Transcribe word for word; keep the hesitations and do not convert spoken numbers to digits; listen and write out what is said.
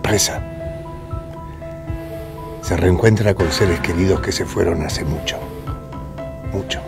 sorpresa. Se reencuentra con seres queridos que se fueron hace mucho, mucho.